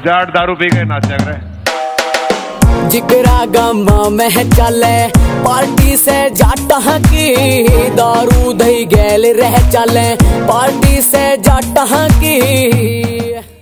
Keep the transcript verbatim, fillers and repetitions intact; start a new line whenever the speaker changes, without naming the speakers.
जाट दारू पी के नाचा करे।
जिगरा गम में चले पार्टी से जाटा की, दारू दही गैल रह चले पार्टी से जाटा की।